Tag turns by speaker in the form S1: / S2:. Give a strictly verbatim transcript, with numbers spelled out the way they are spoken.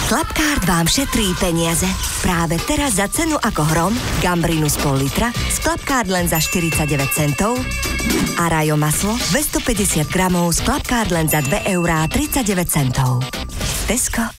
S1: Clubcard vám šetrí peniaze. Práve teraz za cenu ako hrom Gambrinus pol litra z Clubcard len za štyridsaťdeväť centov a Rajo maslo dvestopäťdesiat gramov z Clubcard len za dve eurá tridsaťdeväť centov. Tesco.